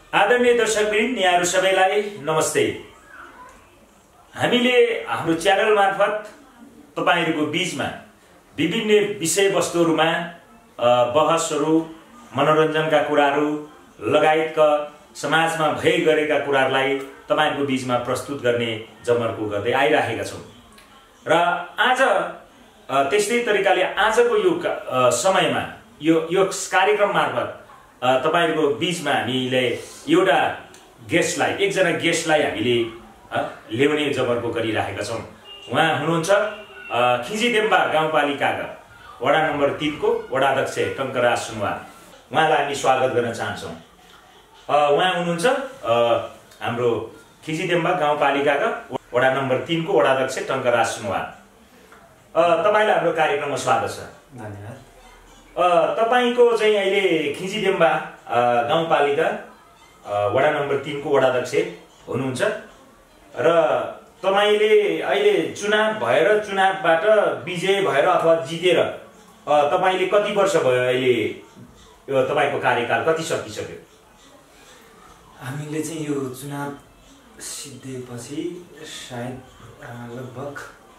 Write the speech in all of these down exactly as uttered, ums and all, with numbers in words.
आदरणीय दर्शकवृन्द यहाँहरु सबैलाई नमस्ते। हामीले हाम्रो च्यानल मार्फत तपाईहरुको बीचमा विभिन्न विषयवस्तुहरुमा बहसहरु, मनोरञ्जनका कुराहरु लगायतका समाजमा भइ गरेका कुराहरुलाई तपाईहरुको बीचमा प्रस्तुत गर्ने जमर्को गर्दै आइराखेका छौं। र आज त्यस्तै तरिकाले आजको यो समयमा यो यो कार्यक्रम मार्फत तपाईहरुको बीचमा हामीले एउटा गेस्टलाई एकजना गेस्टलाई हामीले ल्याउने जमर्को गरिराखेका छौं। उहाँ हुनुहुन्छ खिजीदेम्बा गाउँपालिकाका वडा नम्बर तीन को वडाध्यक्ष टंकराज सुनवार। उहाँलाई हामी स्वागत गर्न चाहन्छौं। उहाँ हुनुहुन्छ हाम्रो खिजीदेम्बा गाउँपालिकाका वडा नम्बर तीन को वडाध्यक्ष टंकराज सुनवार। तपाईलाई हाम्रो कार्यक्रममा स्वागत छ। धन्यवाद। तपाईको चाहिँ अहिले खिजीदेम्बा गाउँपालिका वडा नम्बर तीन को वडाध्यक्ष हुनुहुन्छ र तपाईले अहिले चुनाव भएर चुनावबाट विजय भएर अथवा जितेर तपाईले कति वर्ष भयो अहिले यो तपाईको कार्यकाल कति सकिसक्यो? हामीले चाहिँ यो चुनाव सिद्धिएपछि सायद लगभग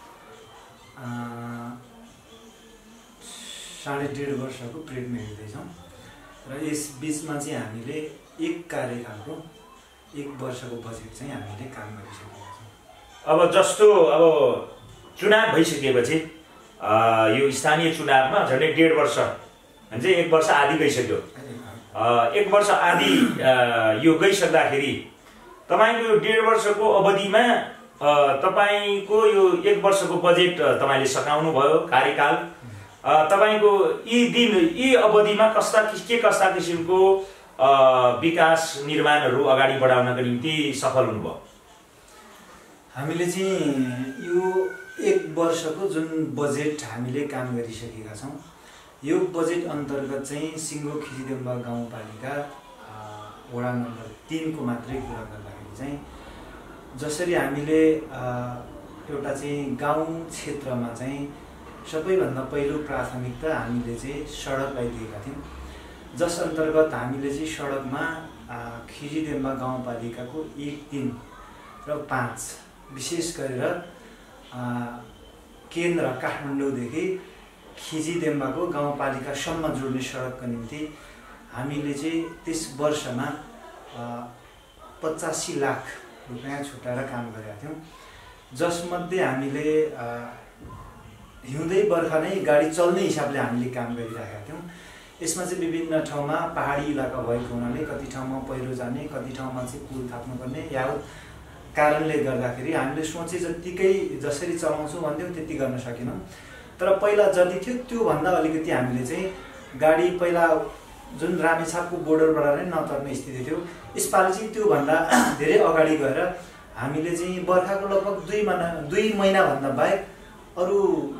साढे डेढ वर्षको पिरियडमा हिँड्दैछौँ र यस बीचमा चाहिँ हामीले एक कार्यकालको एक वर्षको बजेट चाहिँ हामीले काम गरिसकेका छौँ। अब जस्तो अब चुनाव भइसकेपछि यो स्थानीय चुनावमा झन्डै डेढ वर्ष भन्छ एक वर्ष आधी गइसक्यो। एक वर्ष आधी यो गइसक्दाखेरि तपाईको यो डेढ वर्षको अवधिमा तपाईको यो एक वर्षको बजेट तपाईले सकाउनु भयो कार्यकाल। तपाईको यी दिन यी अवधिमा कस्ता के कस्ता किसिमको विकास निर्माणहरू अगाडि बढाउनका निम्ति सफल हुनुभयो? हामीले चाहिँ यो एक वर्षको जुन बजेट हामीले काम गरिसकेका छौँ यो बजेट अन्तर्गत चाहिँ सिङ्गो खिजीदेम्बा गाउँपालिका वडा नम्बर तीन को मात्रै कुरा गर्दाखेरि चाहिँ जसरी हामीले एउटा चाहिँ गाउँ क्षेत्रमा चाहिँ सबैभन्दा पहिलो प्राथमिकता हामीले चाहिँ सडकलाई दिएका थियौँ, जस अन्तर्गत हामीले चाहिँ सडकमा खिजीदेम्बा गाउँपालिकाको एक, तीन र पाँच विशेष गरेर केन्द्र काठमाडौँदेखि खिजीदेम्बाको गाउँपालिकासम्म जोड्ने सडकको निम्ति हामीले चाहिँ त्यस वर्षमा पचासी लाख रुपियाँ छुट्याएर काम गरेका थियौँ, जसमध्ये हामीले हिउँदै बर्खा नै गाडी चल्ने हिसाबले हामीले काम गरिरहेका थियौँ। यसमा चाहिँ विभिन्न ठाउँमा पहाडी इलाका भएको हुनाले कति ठाउँमा पहिरो जाने, कति ठाउँमा चाहिँ पुल थाप्नुपर्ने यावत कारणले गर्दाखेरि हामीले सोचे जतिकै जसरी चलाउँछौँ भन्थ्यौँ त्यति गर्न सकेनौँ। तर पहिला जति थियो त्योभन्दा अलिकति हामीले चाहिँ गाडी पहिला जुन रामेछापको बोर्डरबाट नै नतर्ने स्थिति थियो, यसपालि चाहिँ त्योभन्दा धेरै अगाडि गएर हामीले चाहिँ बर्खाको लगभग दुई महिना दुई महिनाभन्दा बाहेक अरू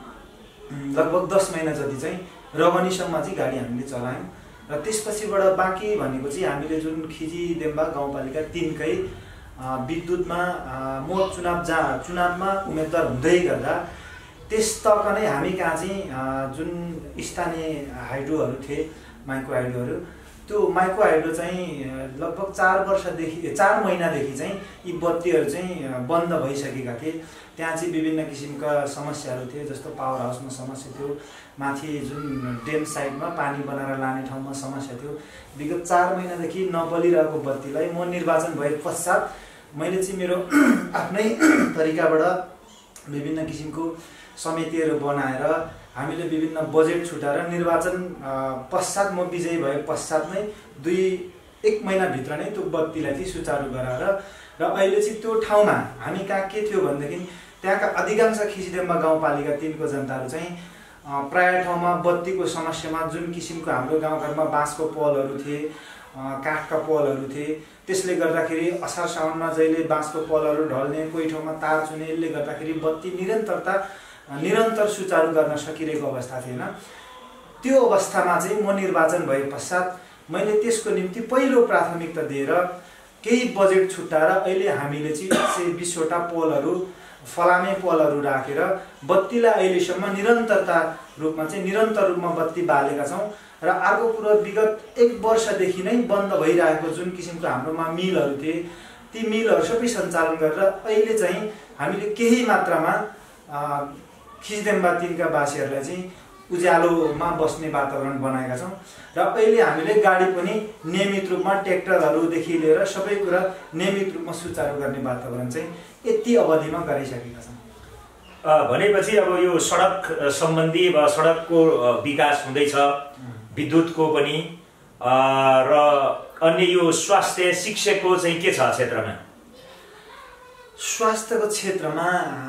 लगभग दस महिना जति चाहिँ रगनीसम्म चाहिँ गाडी हामीले चलायौँ। र त्यसपछिबाट बाँकी भनेको चाहिँ हामीले जुन खिजीदेम्बा गाउँपालिका तीनकै विद्युतमा म चुनाव जहाँ चुनावमा उम्मेदवार हुँदै गर्दा त्यस तक नै हामी कहाँ चाहिँ जुन स्थानीय हाइड्रोहरू थिए माइक्रो हाइड्रोहरू, त्यो माइक्रो हाइड्रो चाहिँ लगभग चार वर्षदेखि चार महिनादेखि चाहिँ यी बत्तीहरू चाहिँ बन्द भइसकेका थिए। त्यहाँ चाहिँ विभिन्न किसिमका समस्याहरू थिए, जस्तो पावर हाउसमा समस्या थियो, माथि जुन ड्याम साइडमा पानी बनाएर लाने ठाउँमा समस्या थियो। विगत चार महिनादेखि नबलिरहेको बत्तीलाई म निर्वाचन भए पश्चात मैले चाहिँ मेरो आफ्नै तरिकाबाट विभिन्न किसिमको समितिहरू बनाएर हामीले विभिन्न बजेट छुटाएर निर्वाचन पश्चात म विजयी भए पश्चात नै दुई एक महिनाभित्र नै त्यो बत्तीलाई चाहिँ सुचारू गराएर र अहिले चाहिँ त्यो ठाउँमा हामी कहाँ के थियो भनेदेखि त्यहाँका अधिकांश खिजीदेम्बा गाउँपालिका तीनको जनताहरू चाहिँ प्राय ठाउँमा बत्तीको समस्यामा जुन किसिमको हाम्रो गाउँघरमा बाँसको पोलहरू थिए, काठका पोलहरू थिए, त्यसले गर्दाखेरि असार साउनमा जहिले बाँसको पोलहरू ढल्ने, कोही ठाउँमा तार चुने, यसले गर्दाखेरि बत्ती निरन्तरता निरन्तर सुचारू गर्न सकिरहेको अवस्था थिएन। त्यो अवस्थामा चाहिँ म निर्वाचन भए पश्चात मैले त्यसको निम्ति पहिलो प्राथमिकता दिएर केही बजेट छुट्याएर अहिले हामीले चाहिँ एक सय बीसवटा पोलहरू फलामे पोलहरू राखेर बत्तीलाई अहिलेसम्म निरन्तरता रूपमा चाहिँ निरन्तर रूपमा बत्ती बालेका छौँ। र अर्को कुरो विगत एक वर्षदेखि नै बन्द भइरहेको जुन किसिमको हाम्रोमा मिलहरू थिए ती मिलहरू सबै सञ्चालन गरेर अहिले चाहिँ हामीले केही मात्रामा खिचिदेम्बा तिनका वासीहरूलाई चाहिँ उज्यालोमा बस्ने वातावरण बनाएका छौँ र अहिले हामीले गाडी पनि नियमित रूपमा ट्र्याक्टरहरूदेखि लिएर सबै कुरा नियमित रूपमा सुचारू गर्ने वातावरण चाहिँ यति अवधिमा गराइसकेका छौँ। भनेपछि अब यो सडक सम्बन्धी वा सडकको विकास हुँदैछ, विद्युतको पनि, र अन्य यो स्वास्थ्य शिक्षाको चाहिँ के छ क्षेत्रमा? स्वास्थ्यको क्षेत्रमा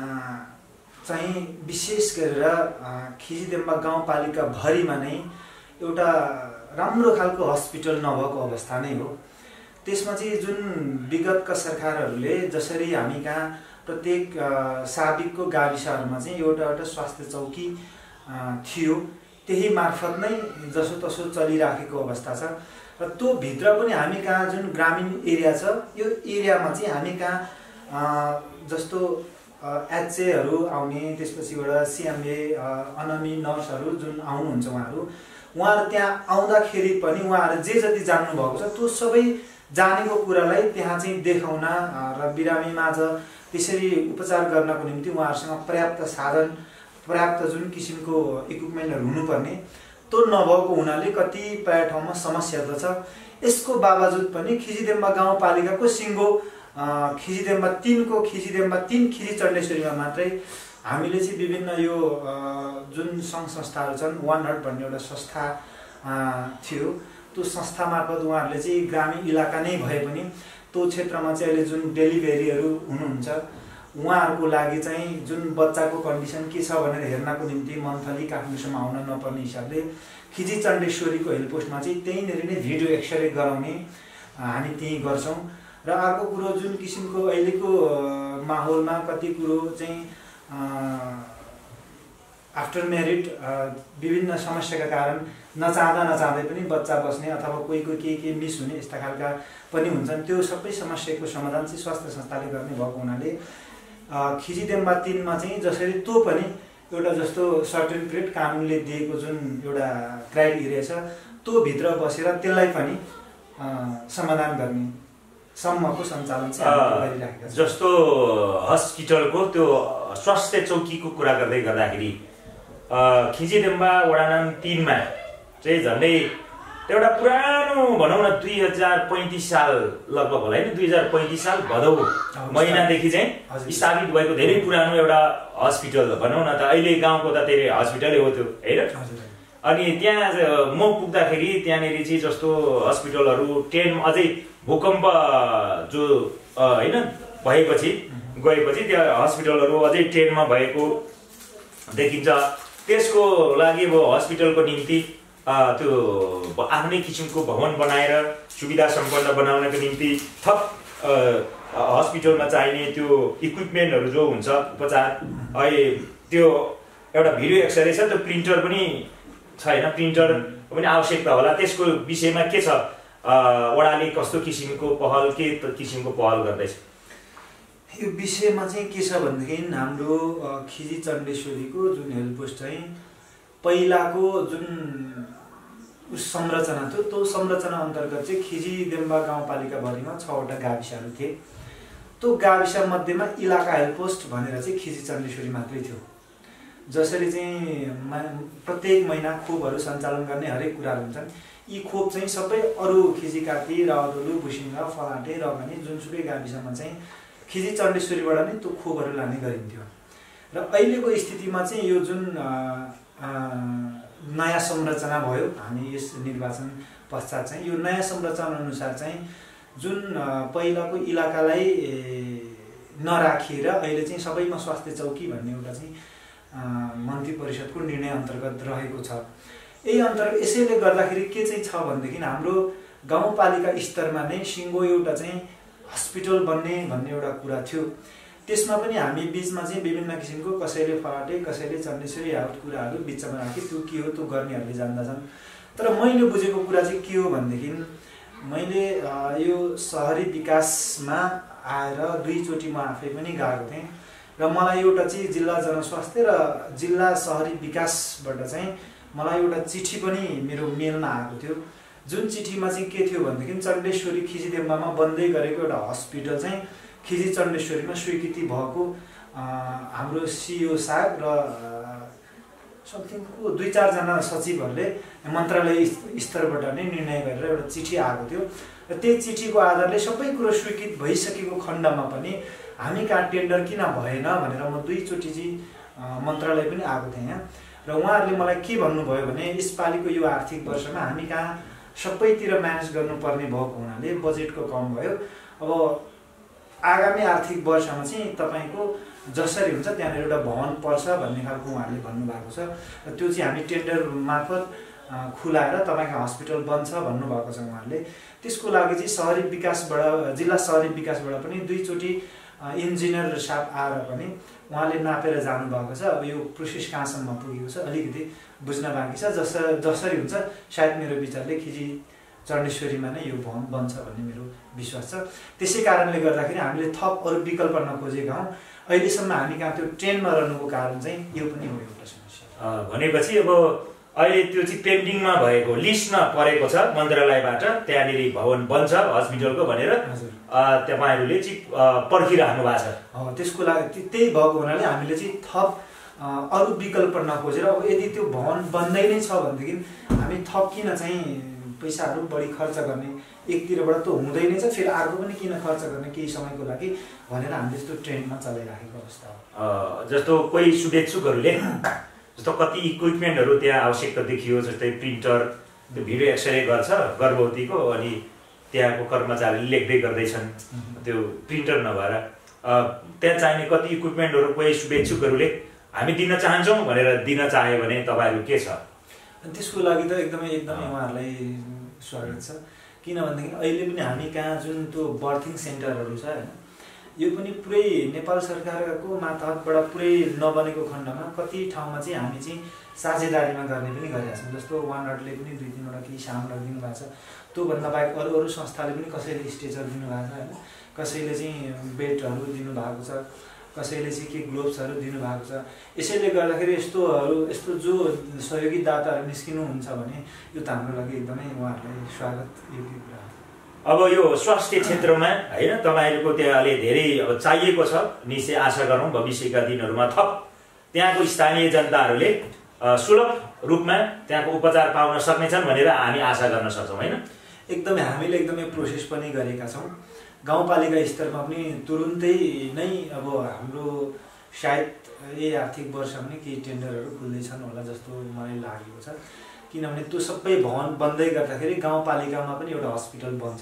चाहिँ विशेष गरेर खिचिदेम्बा गाउँपालिका भरिमा नै एउटा राम्रो खालको हस्पिटल नभएको अवस्था नै हो। त्यसमा चाहिँ जुन विगतका सरकारहरूले जसरी हामी कहाँ प्रत्येक साबिकको गाविसहरूमा चाहिँ एउटा एउटा स्वास्थ्य चौकी थियो, त्यही मार्फत नै जसो तसो चलिराखेको अवस्था छ। र त्यो भित्र पनि हामी कहाँ जुन ग्रामीण एरिया छ, यो एरियामा चाहिँ हामी कहाँ जस्तो एचएहरू आउने, त्यसपछिबाट सिएमए अनमी नर्सहरू जुन आउनुहुन्छ उहाँहरू उहाँहरू त्यहाँ आउँदाखेरि पनि उहाँहरू जे जति जान्नुभएको छ त्यो सबै जानेको कुरालाई त्यहाँ चाहिँ देखाउन र बिरामीमाझ त्यसरी उपचार गर्नको निम्ति उहाँहरूसँग पर्याप्त साधन, पर्याप्त जुन किसिमको इक्विपमेन्टहरू हुनुपर्ने त्यो नभएको हुनाले कतिपय ठाउँमा समस्या त छ। यसको बावजुद पनि खिचिदेम्बा गाउँपालिकाको सिङ्गो खिचिदेम्बा तिनको खिचिदेम्बा तिन खिची चण्डेश्वरीमा मात्रै हामीले चाहिँ विभिन्न यो जुन सङ्घ संस्थाहरू छन्, वान हट भन्ने एउटा संस्था थियो, त्यो संस्था मार्फत उहाँहरूले चाहिँ ग्रामीण इलाका नै भए पनि त्यो क्षेत्रमा चाहिँ अहिले जुन डेलिभरीहरू हुनुहुन्छ उहाँहरूको लागि चाहिँ जुन बच्चाको कन्डिसन के छ भनेर हेर्नको निम्ति मन्थली काठमाडौँसम्म आउन नपर्ने हिसाबले खिची चण्डेश्वरीको हेल्थ पोस्टमा चाहिँ त्यहीँनिर नै भिडियो एक्सरे गराउने हामी त्यहीँ गर्छौँ। र अर्को कुरो जुन किसिमको अहिलेको माहौलमा कति कुरो चाहिँ आफ्टर म्यारिड विभिन्न समस्याका कारण नचाहँदा नचाहँदै पनि बच्चा बस्ने अथवा कोही कोही के के मिस हुने यस्ता खालका पनि हुन्छन्। त्यो सबै समस्याको समाधान चाहिँ स्वास्थ्य संस्थाले गर्ने भएको हुनाले खिचिदेम्बा तिनमा चाहिँ जसरी त्यो पनि एउटा जस्तो सर्टेन ग्रेड कानुनले दिएको जुन एउटा क्राइटेरिया छ त्यो भित्र बसेर त्यसलाई पनि समाधान गर्ने सम्मको सञ्चालन चाहिँ गरिरहेका छौँ। जस्तो हस्पिटलको त्यो स्वास्थ्य चौकीको कुरा गर्दै गर्दाखेरि खिचिदेम्बा वडा नम्बर तिनमा चाहिँ झन्डै एउटा पुरानो भनौँ न दुई हजार पैँतिस साल लगभग होला होइन, दुई हजार पैँतिस साल भदौ महिनादेखि चाहिँ स्थापित भएको धेरै पुरानो एउटा हस्पिटल भनौँ न त, अहिले गाउँको त धेरै हस्पिटलै हो त्यो होइन। अनि त्यहाँ म पुग्दाखेरि त्यहाँनिर चाहिँ जस्तो हस्पिटलहरू टेन अझै भूकम्प जो होइन भएपछि गएपछि त्यहाँ हस्पिटलहरू अझै टेनमा भएको देखिन्छ। त्यसको लागि अब हस्पिटलको निम्ति त्यो आफ्नै किसिमको भवन बनाएर सुविधा सम्पन्न बनाउनको निम्ति थप हस्पिटलमा चाहिने त्यो इक्विपमेन्टहरू जो हुन्छ उपचार, अहिले त्यो एउटा भिडियो एक्सरे छ, त्यो प्रिन्टर पनि छैन, प्रिन्टर पनि आवश्यकता होला। त्यसको विषयमा के छ, वडाले कस्तो किसिमको पहल, के किसिमको पहल गर्दैछ? यो विषयमा चाहिँ के छ भनेदेखि हाम्रो खिची चण्डेश्वरीको जुन हेल्थ पोस्ट चाहिँ पहिलाको जुन संरचना थियो त्यो संरचना अन्तर्गत चाहिँ खिचिदेम्बा गाउँपालिकाभरिमा छवटा गाविसहरू थिए। त्यो गाविस मध्येमा इलाका हेल्थ पोस्ट भनेर चाहिँ खिची चण्डेश्वरी मात्रै थियो। जसरी चाहिँ प्रत्येक महिना खोपहरू सञ्चालन गर्ने हरेक कुराहरू हुन्छन्, यी खोप चाहिँ सबै अरू खिचिकाती, रावतोलु, भुसिङ्गा, फलाटे, रगनी जुनसुकै गाविसमा चाहिँ खिची चण्डेश्वरीबाट नै त्यो खोपहरू लाने गरिन्थ्यो। र अहिलेको स्थितिमा चाहिँ यो जुन नयाँ संरचना भयो हामी यस निर्वाचन पश्चात चाहिँ यो नयाँ संरचना अनुसार चाहिँ जुन पहिलाको इलाकालाई नराखेर अहिले चाहिँ सबैमा स्वास्थ्य चौकी भन्ने एउटा चाहिँ मन्त्री परिषदको निर्णय अन्तर्गत रहेको छ। यही अन्तर्गत यसैले गर्दाखेरि के चाहिँ छ भनेदेखि हाम्रो गाउँपालिका स्तरमा नै सिङ्गो एउटा चाहिँ हस्पिटल बन्ने भन्ने एउटा कुरा थियो। त्यसमा पनि हामी बिचमा चाहिँ विभिन्न किसिमको कसैले फलाटे, कसैले चण्डेश्वरी आउट कुराहरू बिचमा राखे, त्यो के हो त्यो गर्नेहरूले जान्दछन्। तर मैले बुझेको कुरा चाहिँ के हो भनेदेखि मैले यो सहरी विकासमा आएर दुईचोटि म आफै पनि गएको थिएँ र मलाई एउटा चाहिँ जिल्ला जनस्वास्थ्य र जिल्ला सहरी विकासबाट चाहिँ मलाई एउटा चिठी पनि मेरो मेलमा आएको थियो, जुन चिठीमा चाहिँ के थियो भनेदेखि चण्डेश्वरी खिजीदेम्बामा बन्दै गरेको एउटा हस्पिटल चाहिँ खिजी चण्डेश्वरीमा स्वीकृति भएको हाम्रो सिइओ साहब र समथिङको दुई चारजना सचिवहरूले मन्त्रालय स्तरबाट नै निर्णय गरेर एउटा चिठी आएको थियो र त्यही चिठीको आधारले सबै कुरो स्वीकृत भइसकेको खण्डमा पनि हामी कहाँ टेन्डर किन भएन भनेर म दुईचोटि चाहिँ मन्त्रालय पनि आएको थिएँ यहाँ र उहाँहरूले मलाई के भन्नुभयो भने यसपालिको यो आर्थिक वर्षमा हामी कहाँ सबैतिर म्यानेज गर्नुपर्ने भएको हुनाले बजेटको कम भयो, अब आगामी आर्थिक वर्षमा चाहिँ तपाईँको जसरी हुन्छ त्यहाँनिर एउटा भवन पर्छ भन्ने खालको उहाँहरूले भन्नुभएको छ र त्यो चाहिँ हामी टेन्डर मार्फत खुलाएर तपाईँको हस्पिटल बन्छ भन्नुभएको छ उहाँहरूले। त्यसको लागि चाहिँ सहरी विकासबाट जिल्ला सहरी विकासबाट पनि दुईचोटि इन्जिनियर साहब आएर पनि उहाँले नापेर जानुभएको छ। अब यो प्रोसेस कहाँसम्म पुगेको छ अलिकति बुझ्न बाँकी छ, जस जसरी हुन्छ सायद मेरो विचारले खिजी चण्डेश्वरीमा नै यो भवन बन्छ भन्ने मेरो विश्वास छ। त्यसै कारणले गर्दाखेरि हामीले थप अरू विकल्प नखोजेका हौँ। अहिलेसम्म हामी कहाँ त्यो ट्रेनमा रहनुको कारण चाहिँ यो पनि हो एउटा समस्या। भनेपछि अब अहिले त्यो चाहिँ पेन्डिङमा भएको लिस्टमा परेको छ मन्त्रालयबाट, त्यहाँनिर भवन बन्छ हस्पिटलको भनेर तपाईँहरूले चाहिँ पर्खिराख्नु भएको छ। त्यसको लागि त्यही भएको हुनाले हामीले चाहिँ थप अरू विकल्प नखोजेर अब यदि त्यो भवन बन्दै नै छ भनेदेखि हामी थप किन चाहिँ पैसाहरू बढी खर्च गर्ने, एकतिरबाट त हुँदै नै छ फेरि अर्को पनि किन खर्च गर्ने केही समयको लागि भनेर हामीले यस्तो ट्रेन्डमा चलाइराखेको अवस्था हो। जस्तो कोही शुभेच्छुकहरूले जस्तो कति इक्विपमेन्टहरू त्यहाँ आवश्यकता देखियो, जस्तै प्रिन्टर, त्यो भिडियो एक्सरे गर्छ गर्भवतीको, अनि त्यहाँको कर्मचारीले लेख्दै गर्दैछन् त्यो प्रिन्टर नभएर त्यहाँ चाहिने कति इक्विपमेन्टहरू कोही शुभेच्छुकहरूले हामी दिन चाहन्छौँ भनेर दिन चाह्यो भने तपाईँहरू के छ? त्यसको लागि त एकदमै एकदमै उहाँहरूलाई स्वागत छ, किनभनेदेखि अहिले पनि हामी कहाँ जुन त्यो बर्थिङ सेन्टरहरू छ होइन, यो पनि पुरै नेपाल सरकारको मातहतबाट पुरै नबनेको खण्डमा कति ठाउँमा चाहिँ हामी चाहिँ साझेदारीमा गर्ने पनि गरिरहेको छौँ। जस्तो वानडले पनि दुई तिनवटा केही सामानहरू दिनुभएको छ, त्योभन्दा बाहेक अरू अरू संस्थाले पनि कसैले स्टेजर दिनुभएको छ होइन, कसैले चाहिँ बेडहरू दिनुभएको छ, कसैले चाहिँ के ग्लोभ्सहरू दिनुभएको छ। यसैले गर्दाखेरि यस्तोहरू यस्तो जो सहयोगी दाताहरू निस्किनुहुन्छ भने यो त हाम्रो लागि एकदमै उहाँहरूलाई स्वागत योग्य कुरा हो। अब यो स्वास्थ्य क्षेत्रमा होइन तपाईँहरूको त्यहाँ अलि धेरै अब चाहिएको छ, निश्चय आशा गरौँ भविष्यका दिनहरूमा थप त्यहाँको स्थानीय जनताहरूले सुलभ रूपमा त्यहाँको उपचार पाउन सक्नेछन् भनेर हामी आशा गर्न सक्छौँ होइन। एकदमै हामीले एकदमै प्रोसेस पनि गरेका छौँ। गाउँपालिका स्तरमा पनि तुरुन्तै नै अब हाम्रो सायद यही आर्थिक वर्षमा नै केही टेन्डरहरू खुल्दैछन् होला जस्तो मलाई लागेको छ, किनभने त्यो सबै भवन बन्दै गर्दाखेरि गाउँपालिकामा पनि एउटा हस्पिटल बन्छ।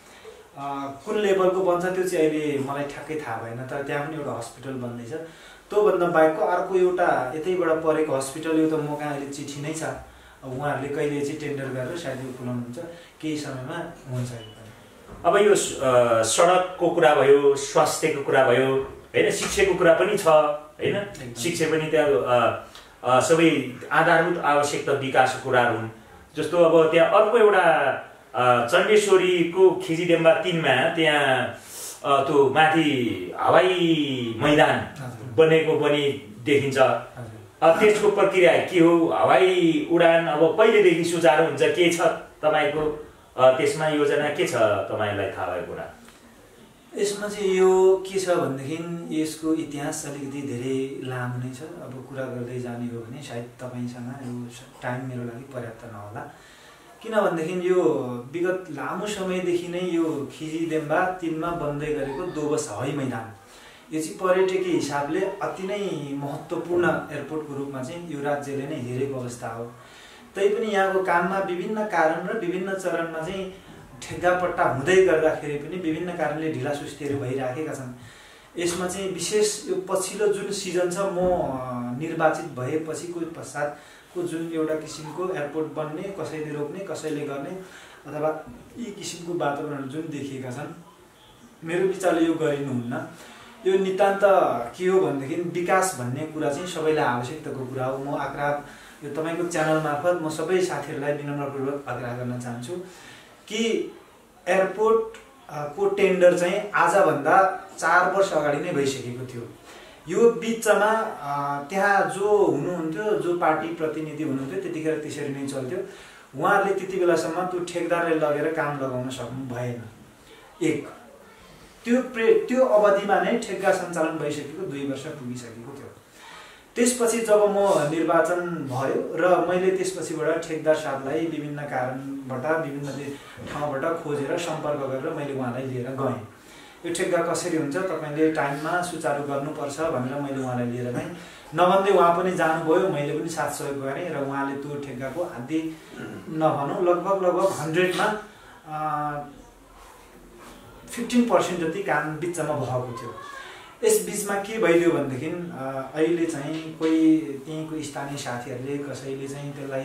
कुन लेभलको बन्छ त्यो चाहिँ अहिले मलाई ठ्याक्कै थाहा भएन, तर त्यहाँ पनि एउटा हस्पिटल बन्दैछ। त्योभन्दा बाहेकको अर्को एउटा यतैबाट परेको हस्पिटल, यो त म कहाँ अहिले चिठी नै छ, उहाँहरूले कहिले चाहिँ टेन्डर गरेर सायद यो खुलाउनुहुन्छ, केही समयमा हुन्छ। अब यो सडकको कुरा भयो, स्वास्थ्यको कुरा भयो होइन, शिक्षाको कुरा पनि छ होइन, शिक्षा पनि त्यहाँ सबै आधारभूत आवश्यकता विकासको कुराहरू हुन्। जस्तो अब त्यहाँ अर्को एउटा चण्डेश्वरीको खिजीदेम्बा तिनमा त्यहाँ त्यो माथि हवाई मैदान बनेको पनि देखिन्छ। त्यसको प्रक्रिया के हो? हवाई उडान अब कहिलेदेखि सुचारू हुन्छ, के छ तपाईँको त्यसमा योजना के छ तपाईँलाई थाहा भएको कुरा? यसमा चाहिँ यो के छ भनेदेखि यसको इतिहास अलिकति धेरै लामो नै छ। अब कुरा गर्दै जाने हो भने सायद तपाईँसँग यो टाइम मेरो लागि पर्याप्त नहोला, किनभनेदेखि यो विगत लामो समयदेखि नै यो खिजीदेम्बा तिनमा बन्दै गरेको दोबस हवाई मैदान यो चाहिँ पर्यटकीय हिसाबले अति नै महत्त्वपूर्ण एयरपोर्टको रूपमा चाहिँ यो राज्यले नै हेरेको अवस्था हो। तैपनि यहाँको काममा विभिन्न कारण र विभिन्न चरणमा चाहिँ ठेक्कापट्टा हुँदै गर्दाखेरि पनि विभिन्न कारणले ढिलासुस्तीहरू भइराखेका छन्। यसमा चाहिँ विशेष यो पछिल्लो जुन सिजन छ, म निर्वाचित भएपछिको पश्चातको जुन एउटा किसिमको एयरपोर्ट बन्ने, कसैले रोक्ने कसैले गर्ने अथवा यी किसिमको वातावरणहरू जुन देखिएका छन्, मेरो विचारले यो गरिनुहुन्न। यो नितान्त के हो भनेदेखि विकास भन्ने कुरा चाहिँ सबैलाई आवश्यकताको कुरा हो। म आग्रह यो तपाईँको च्यानल मार्फत म सबै साथीहरूलाई विनम्रपूर्वक आग्रह गर्न चाहन्छु कि एयरपोर्ट को टेन्डर चाहिँ आजभन्दा चार वर्ष अगाडि नै भइसकेको थियो। यो बिचमा त्यहाँ जो हुनुहुन्थ्यो, जो पार्टी प्रतिनिधि हुनुहुन्थ्यो त्यतिखेर त्यसरी नै चल्थ्यो। उहाँहरूले त्यति बेलासम्म त्यो ठेकदारले लगेर काम लगाउन सक्नु भएन। एक त्यो प्रे त्यो अवधिमा नै ठेक्का सञ्चालन भइसकेको दुई वर्ष पुगिसकेको थियो। त्यसपछि जब म निर्वाचन भयो र मैले त्यसपछिबाट ठेकदार साहबलाई विभिन्न कारणबाट विभिन्न ठाउँबाट खोजेर सम्पर्क गरेर मैले उहाँलाई लिएर गएँ। यो ठेक्का कसरी हुन्छ, तपाईँले टाइममा सुचारू गर्नुपर्छ भनेर मैले उहाँलाई लिएर गएँ। नभन्दै उहाँ पनि जानुभयो, मैले पनि साथ सहयोग गरेँ र उहाँले त्यो ठेक्काको आधी नभनौँ लगभग लगभग हन्ड्रेडमा फिफ्टिन पर्सेन्ट जति काम बिचमा भएको थियो। यस बिचमा के भइदियो भनेदेखि अहिले चाहिँ कोही त्यहीँको स्थानीय साथीहरूले कसैले चाहिँ त्यसलाई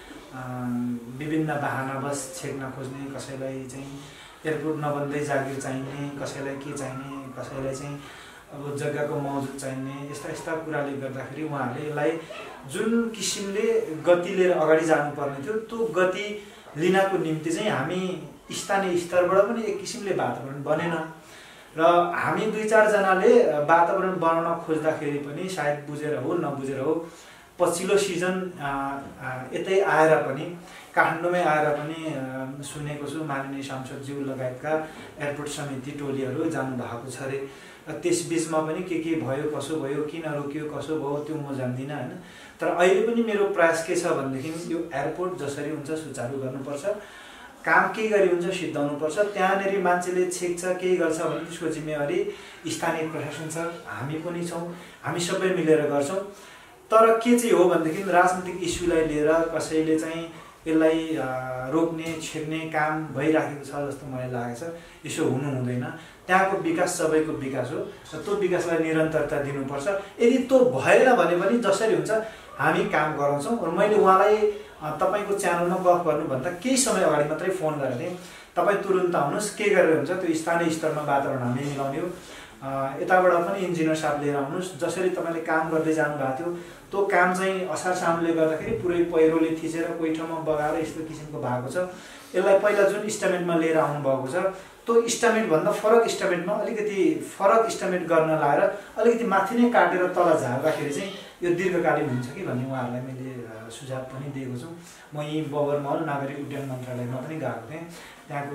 विभिन्न बहानावश छेक्न खोज्ने, कसैलाई चाहिँ एयरपोर्ट नबन्दै जागिर चाहिने, कसैलाई के चाहिने, कसैलाई चाहिँ अब जग्गाको मौजुद चाहिने, यस्ता यस्ता कुराले गर्दाखेरि उहाँहरूले यसलाई जुन किसिमले गति लिएर अगाडि जानुपर्ने थियो त्यो गति लिनको निम्ति चाहिँ हामी स्थानीय स्तरबाट पनि एक किसिमले वातावरण बनेन र हामी दुई चारजनाले वातावरण बनाउन खोज्दाखेरि पनि सायद बुझेर हो नबुझेर हो पछिल्लो सिजन यतै आएर पनि काठमाडौँमै आएर पनि सुनेको छु माननीय सांसदज्यू लगायतका एयरपोर्ट समिति टोलीहरू जानु भएको छ अरे। त्यस बिचमा पनि के के भयो, कसो भयो, किन रोक्यो, कसो भयो त्यो म जान्दिनँ होइन। तर अहिले पनि मेरो प्रयास के छ भनेदेखि यो एयरपोर्ट जसरी हुन्छ सुचारू गर्नुपर्छ, काम केही गरी हुन्छ सिद्धाउनुपर्छ। त्यहाँनिर मान्छेले छेक्छ केही गर्छ भने त्यसको जिम्मेवारी स्थानीय प्रशासन छ, हामी पनि छौँ, हामी सबै मिलेर गर्छौँ। तर के चाहिँ हो भनेदेखि राजनीतिक इस्युलाई लिएर कसैले चाहिँ यसलाई रोक्ने छेक्ने काम भइराखेको छ जस्तो मलाई लागेको छ। यसो हुनु हुँदैन। त्यहाँको विकास सबैको विकास हो र त्यो विकासलाई निरन्तरता दिनुपर्छ। यदि त्यो भएन भने पनि जसरी हुन्छ हामी काम गराउँछौँ। र मैले उहाँलाई तपाईँको च्यानलमा गफ गर्नुभन्दा केही समय अगाडि मात्रै फोन गरेको थिएँ, तपाईँ तुरुन्त आउनुहोस्, के गरेर हुन्छ त्यो स्थानीय स्तरमा वातावरण हामी मिलाउने हो, यताबाट पनि इन्जिनियर साहब लिएर आउनुहोस्। जसरी तपाईँले काम गर्दै जानुभएको थियो त्यो काम चाहिँ असार साउनले गर्दाखेरि पुरै पहिरोले थिचेर कोही ठाउँमा बगाएर यस्तो किसिमको भएको छ। यसलाई पहिला जुन इस्टिमेटमा लिएर आउनुभएको छ त्यो इस्टिमेटभन्दा फरक इस्टिमेटमा अलिकति फरक इस्टिमेट गर्न लाएर अलिकति माथि नै काटेर तल झार्दाखेरि चाहिँ यो दीर्घकालीन हुन्छ कि भन्ने उहाँहरूलाई मैले सुझाव पनि दिएको छु। म यहीँ बबरमहल नागरिक उड्डयन मन्त्रालयमा पनि गएको थिएँ। त्यहाँको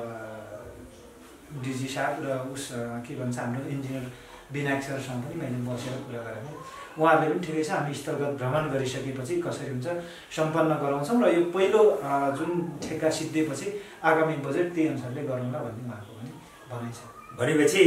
डिजी साहब र उस के भन्छ हाम्रो इन्जिनियर विनायक सरसँग पनि मैले बसेर कुरा गरेको थिएँ। उहाँहरूले पनि ठिकै छ, हामी स्थलगत भ्रमण गरिसकेपछि कसरी हुन्छ सम्पन्न गराउँछौँ र यो पहिलो जुन ठेक्का सिद्धिएपछि आगामी बजेट त्यही अनुसारले गरौँला भन्ने उहाँको पनि भनाइ छ। भनेपछि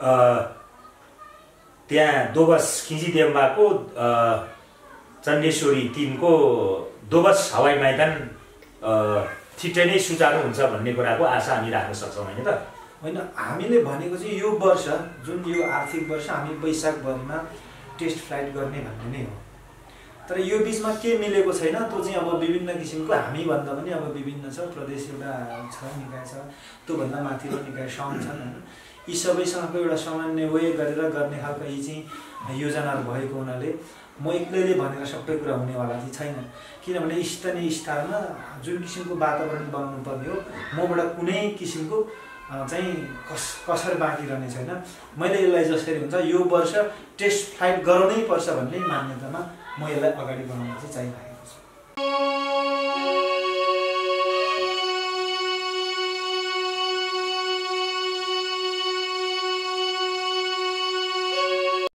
त्यहाँ दोबस खिचिदेम्बाको चण्डेश्वरी तिनको दोबस हवाई मैदान छिट्टै नै सुचारू हुन्छ भन्ने कुराको आशा हामी राख्न सक्छौँ होइन त? होइन, हामीले भनेको चाहिँ यो वर्ष जुन यो आर्थिक वर्ष हामी वैशाखभरिमा टेस्ट फ्लाइट गर्ने भन्ने नै हो। तर यो बिचमा के मिलेको छैन त्यो चाहिँ अब विभिन्न किसिमको हामीभन्दा पनि अब विभिन्न छ। प्रदेश एउटा छ निकाय छ, त्योभन्दा माथिल्लो निकाय सङ्घ छन् होइन। यी सबैसँगको एउटा समन्वय गरेर गर्ने खालको यी चाहिँ योजनाहरू भएको हुनाले म एक्लैले भनेर सबै कुरा हुनेवाला चाहिँ छैन। किनभने स्थानीय स्तरमा जुन किसिमको वातावरण बनाउनु पर्ने हो मबाट कुनै किसिमको चाहिँ कस कसर बाँकी रहने छैन। मैले यसलाई जसरी हुन्छ यो वर्ष टेस्ट फ्लाइट गराउनै पर्छ भन्ने मान्यतामा म यसलाई अगाडि बढाउन चाहिँ चाहिरहेको छु।